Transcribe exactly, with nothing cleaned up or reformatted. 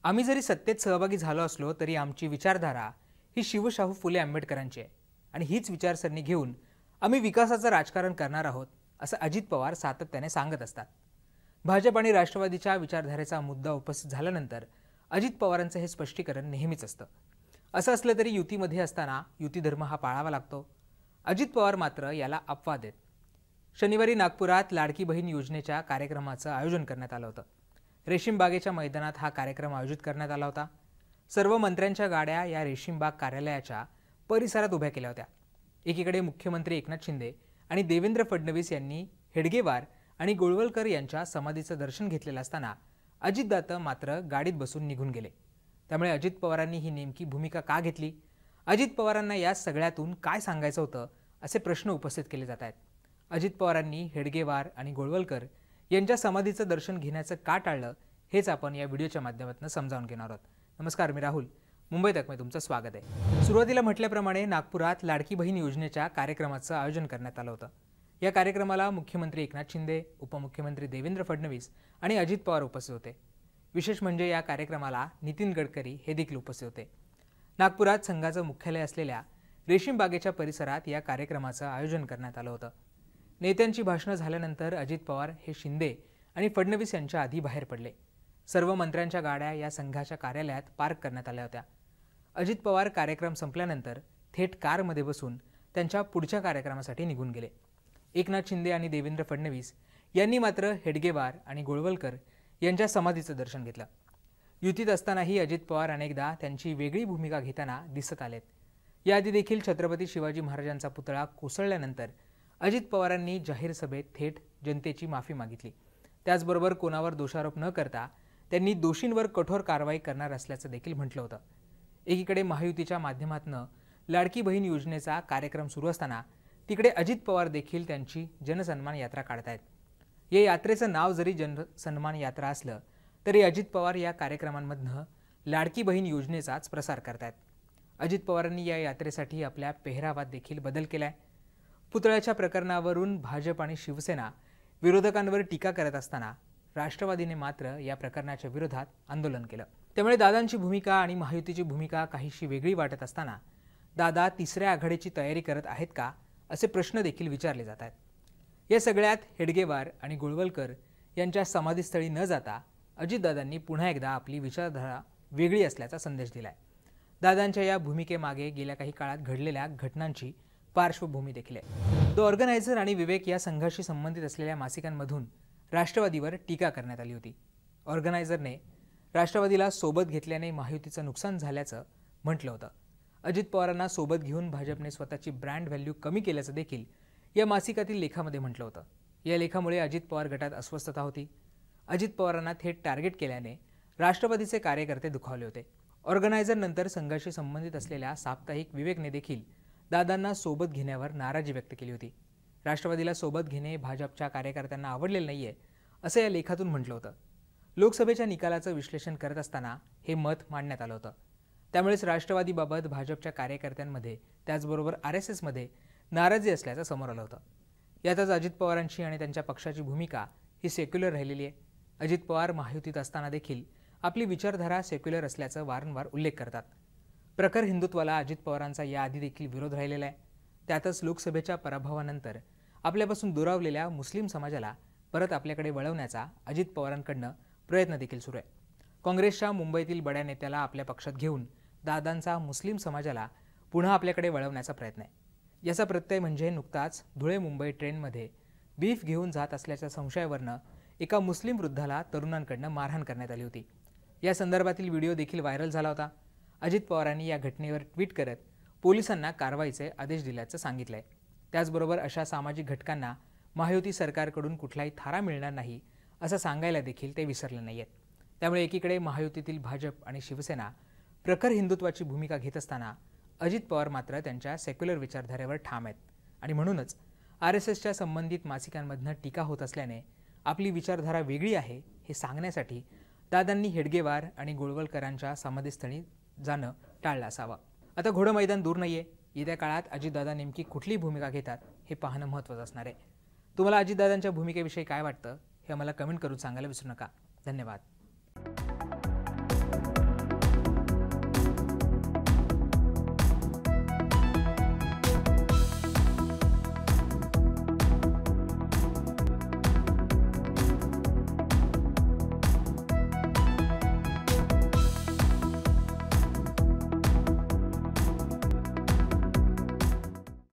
आम्ही जरी सत्तेत सहभागी झालो असलो तरी आमची विचारधारा ही शिवशाहू फुले आंबेडकरांची आहे आणि हीच विचारसरणी घेऊन आम्ही विकासाचं राजकारण करणार आहोत असं अजित पवार सातत्याने सांगत असतात। भाजप आणि राष्ट्रवादीच्या विचारधारेचा मुद्दा उपस्थित झाल्यानंतर अजित पवारांचं हे स्पष्टीकरण नेहमीच असतं। असं असलं तरी युतीमध्ये असताना युती धर्म हा पाळावा लागतो। अजित पवार मात्र याला अपवाद देत। शनिवारी नागपुरात लाडकी बहीण योजनेच्या कार्यक्रमाचं आयोजन करण्यात आलं होतं। रेशीमबागेच्या मैदानात हा कार्यक्रम आयोजित करण्यात आला होता। सर्व मंत्र्यांच्या गाड्या या रेशीमबाग कार्यालयाच्या परिसरात उभ्या केल्या होत्या। एकीकडे मुख्यमंत्री एकनाथ शिंदे आणि देवेंद्र फडणवीस यांनी हेडगेवार आणि गोळवलकर यांच्या समाधीचं दर्शन घेतलेलं असताना अजितदादा मात्र गाडीत बसून निघून गेले। त्यामुळे अजित पवारांनी ही नेमकी भूमिका का घेतली, अजित पवारांना या सगळ्यातून काय सांगायचं होतं असे प्रश्न उपस्थित केले जात आहेत। अजित पवारांनी हेडगेवार आणि गोळवलकर यांच्या समाधीचं दर्शन घेण्याचं का टाळलं हेच आपण या व्हिडिओच्या माध्यमातून समजावून घेणार आहोत। नमस्कार, मी राहुल, मुंबई तक में तुमचं स्वागत आहे। सुरुवातीला म्हटल्याप्रमाणे नागपुरात लाडकी बहीण योजनेच्या कार्यक्रमाचं आयोजन करण्यात आलं होतं। या कार्यक्रमाला मुख्यमंत्री एकनाथ शिंदे, उपमुख्यमंत्री देवेंद्र फडणवीस आणि अजित पवार उपस्थित होते। विशेष म्हणजे या कार्यक्रमाला नितीन गडकरी हे देखील उपस्थित होते। नागपुरात संघाचं मुख्यालय असलेल्या रेशीमबागेच्या परिसरात या कार्यक्रमाचं आयोजन करण्यात आलं होतं। नेत्यांची भाषणं झाल्यानंतर अजित पवार हे शिंदे आणि फडणवीस यांच्या आधी बाहेर पडले। सर्व मंत्र्यांच्या गाड्या या संघाच्या कार्यालयात पार्क करण्यात आल्या होत्या। अजित पवार कार्यक्रम संपल्यानंतर थेट कारमध्ये बसून त्यांच्या पुढच्या कार्यक्रमासाठी निघून गेले। एकनाथ शिंदे आणि देवेंद्र फडणवीस यांनी मात्र हेडगेवार आणि गोळवलकर यांच्या समाधीचं दर्शन घेतलं। युतीत असतानाही अजित पवार अनेकदा त्यांची वेगळी भूमिका घेताना दिसत आलेत। याआधी देखील छत्रपती शिवाजी महाराजांचा पुतळा कोसळल्यानंतर अजित पवारांनी जाहीर सभेत थेट जनतेची माफी मागितली। त्याचबरोबर कोणावर दोषारोप न करता त्यांनी दोषींवर कठोर कारवाई करणार असल्याचं देखील म्हटलं होतं। एकीकडे महायुतीच्या माध्यमातून लाडकी बहीण योजनेचा कार्यक्रम सुरू असताना तिकडे अजित पवार देखील त्यांची जनसन्मान यात्रा काढतायत। या यात्रेचं नाव जरी जनसन्मान यात्रा असलं तरी अजित पवार या कार्यक्रमांमधनं लाडकी बहीण योजनेचाच प्रसार करतायत। अजित पवारांनी या यात्रेसाठी आपल्या पेहरावात देखील बदल केलाय। पुतळ्याच्या प्रकरणावरून भाजप आणि शिवसेना विरोधकांवर टीका करत असताना राष्ट्रवादीने मात्र या प्रकरणाच्या विरोधात आंदोलन केलं। त्यामुळे दादांची भूमिका आणि महायुतीची भूमिका काहीशी वेगळी वाटत असताना दादा तिसऱ्या आघाडीची तयारी करत आहेत का असे प्रश्न देखील विचारले जात आहेत। या सगळ्यात हेडगेवार आणि गोळवलकर यांच्या समाधीस्थळी न जाता अजितदादांनी पुन्हा एकदा आपली विचारधारा वेगळी असल्याचा संदेश दिलाय। दादांच्या या भूमिकेमागे गेल्या काही काळात घडलेल्या घटनांची पार्श्वभूमी देखील आहे। द ऑर्गनायझर आणि विवेक या संघाशी संबंधित असलेल्या मासिकांमधून राष्ट्रवादीवर टीका करण्यात आली होती। ऑर्गनायझरने राष्ट्रवादीला सोबत घेतल्याने महायुतीचं नुकसान झाल्याचं म्हटलं होतं। अजित पवारांना सोबत घेऊन भाजपने स्वतःची ब्रँड व्हॅल्यू कमी केल्याचं देखील या मासिकातील लेखामध्ये म्हटलं होतं। या लेखामुळे अजित पवार गटात अस्वस्थता होती। अजित पवारांना थेट टार्गेट केल्याने राष्ट्रवादीचे कार्यकर्ते दुखावले होते। ऑर्गनायझर नंतर संघाशी संबंधित असलेल्या साप्ताहिक विवेकने देखील दादांना सोबत घेण्यावर नाराजी व्यक्त केली होती। राष्ट्रवादीला सोबत घेणे भाजपच्या कार्यकर्त्यांना आवडलेलं नाहीये असं या लेखातून म्हटलं होतं। लोकसभेच्या निकालाचं विश्लेषण करत असताना हे मत मांडण्यात आलं होतं। त्यामुळेच राष्ट्रवादीबाबत भाजपच्या कार्यकर्त्यांमध्ये त्याचबरोबर आर एस एसमध्ये नाराजी असल्याचं समोर आलं होतं। यातच अजित पवारांची आणि त्यांच्या पक्षाची भूमिका ही सेक्युलर राहिलेली आहे। अजित पवार महायुतीत असताना देखील आपली विचारधारा सेक्युलर असल्याचं वारंवार उल्लेख करतात। प्रखर हिंदुत्वाला अजित पवारांचा याआधी देखील विरोध राहिलेला आहे। त्यातच लोकसभेच्या पराभवानंतर आपल्यापासून दुरावलेल्या मुस्लिम समाजाला परत आपल्याकडे वळवण्याचा अजित पवारांकडनं प्रयत्न देखील सुरू आहे। काँग्रेसच्या मुंबईतील बड्या नेत्याला आपल्या पक्षात घेऊन दादांचा मुस्लिम समाजाला पुन्हा आपल्याकडे वळवण्याचा प्रयत्न आहे। याचा प्रत्यय म्हणजे नुकताच धुळे मुंबई ट्रेनमध्ये बीफ घेऊन जात असल्याच्या संशयावरनं एका मुस्लिम वृद्धाला तरुणांकडनं मारहाण करण्यात आली होती। या संदर्भातील व्हिडिओ देखील व्हायरल झाला होता। अजित पवारांनी या घटनेवर ट्विट करत पोलिसांना कारवाईचे आदेश दिल्याचं सांगितलंय। त्याचबरोबर अशा सामाजिक घटकांना महायुती सरकारकडून कुठलाही थारा मिळणार नाही असं सांगायला देखील ते विसरले नाहीयेत। त्यामुळे एकीकडे महायुतीतील भाजप आणि शिवसेना प्रखर हिंदुत्वाची भूमिका घेत असताना अजित पवार मात्र त्यांच्या सेक्युलर विचारधारेवर ठाम आहेत आणि म्हणूनच आर एस एसच्या संबंधित मासिकांमधनं टीका होत असल्याने आपली विचारधारा वेगळी आहे हे सांगण्यासाठी दादांनी हेडगेवार आणि गोळवलकरांच्या समाधीस्थळी जाणं टाळलं असावं। आता घोडं मैदान दूर नाहीये। येत्या काळात अजितदादा नेमकी कुठली भूमिका घेतात हे पाहणं महत्त्वाचं असणार आहे। तुम्हाला अजितदादांच्या भूमिकेविषयी काय वाटतं हे आम्हाला कमेंट करून सांगायला विसरू नका। धन्यवाद।